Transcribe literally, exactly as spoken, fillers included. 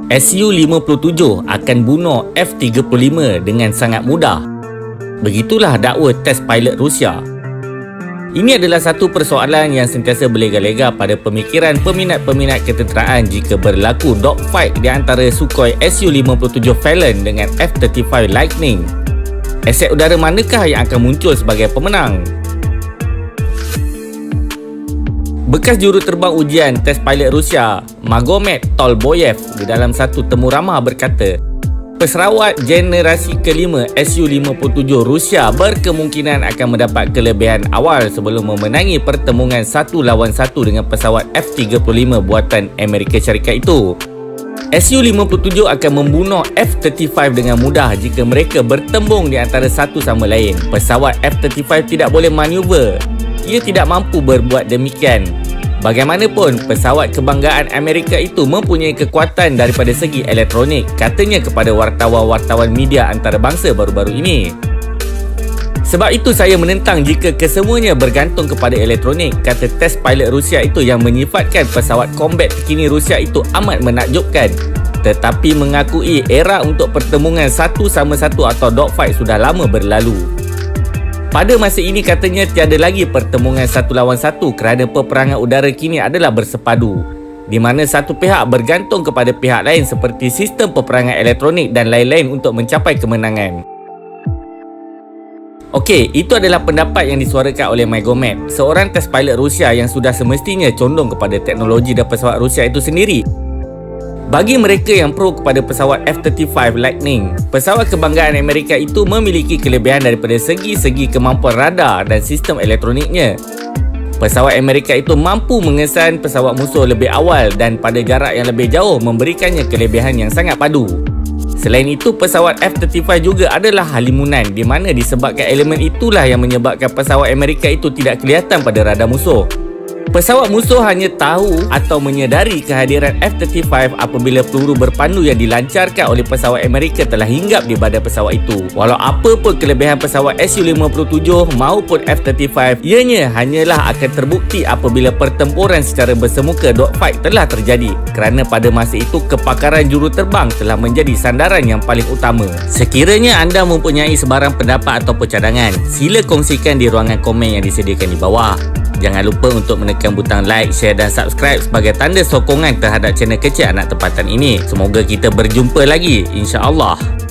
S U lima puluh tujuh akan bunuh F tiga puluh lima dengan sangat mudah. Begitulah dakwa test pilot Rusia. Ini adalah satu persoalan yang sentiasa berlega-lega pada pemikiran peminat-peminat ketenteraan jika berlaku dogfight di antara Sukhoi S U lima puluh tujuh Falcon dengan F tiga puluh lima Lightning. Aset udara manakah yang akan muncul sebagai pemenang? Bekas juruterbang ujian test pilot Rusia, Magomed Tolboyev, di dalam satu temu ramah berkata, pesawat generasi kelima S U lima puluh tujuh Rusia berkemungkinan akan mendapat kelebihan awal sebelum memenangi pertembungan satu lawan satu dengan pesawat F tiga puluh lima buatan Amerika Syarikat itu. S U lima puluh tujuh akan membunuh F tiga puluh lima dengan mudah jika mereka bertembung di antara satu sama lain. Pesawat F tiga puluh lima tidak boleh manuver. Ia tidak mampu berbuat demikian. Bagaimanapun, pesawat kebanggaan Amerika itu mempunyai kekuatan daripada segi elektronik, katanya kepada wartawan-wartawan media antarabangsa baru-baru ini. Sebab itu saya menentang jika kesemuanya bergantung kepada elektronik, kata test pilot Rusia itu yang menyifatkan pesawat kombat terkini Rusia itu amat menakjubkan. Tetapi mengakui era untuk pertembungan satu sama satu atau dogfight sudah lama berlalu. Pada masa ini katanya tiada lagi pertembungan satu lawan satu kerana peperangan udara kini adalah bersepadu, di mana satu pihak bergantung kepada pihak lain seperti sistem peperangan elektronik dan lain-lain untuk mencapai kemenangan. Okey, itu adalah pendapat yang disuarakan oleh Magomed, seorang test pilot Rusia yang sudah semestinya condong kepada teknologi dan pesawat Rusia itu sendiri. Bagi mereka yang pro kepada pesawat F tiga puluh lima Lightning, pesawat kebanggaan Amerika itu memiliki kelebihan daripada segi-segi kemampuan radar dan sistem elektroniknya. Pesawat Amerika itu mampu mengesan pesawat musuh lebih awal dan pada jarak yang lebih jauh memberikannya kelebihan yang sangat padu. Selain itu, pesawat F tiga puluh lima juga adalah halimunan, di mana disebabkan elemen itulah yang menyebabkan pesawat Amerika itu tidak kelihatan pada radar musuh. Pesawat musuh hanya tahu atau menyedari kehadiran F tiga puluh lima apabila peluru berpandu yang dilancarkan oleh pesawat Amerika telah hinggap di badan pesawat itu. Walau apa pun kelebihan pesawat S U lima puluh tujuh maupun F tiga puluh lima, ianya hanyalah akan terbukti apabila pertempuran secara bersemuka dogfight telah terjadi, kerana pada masa itu kepakaran juruterbang telah menjadi sandaran yang paling utama. Sekiranya anda mempunyai sebarang pendapat atau cadangan, sila kongsikan di ruangan komen yang disediakan di bawah. Jangan lupa untuk menekan butang like, share dan subscribe sebagai tanda sokongan terhadap channel kecil anak tempatan ini. Semoga kita berjumpa lagi, insya-Allah.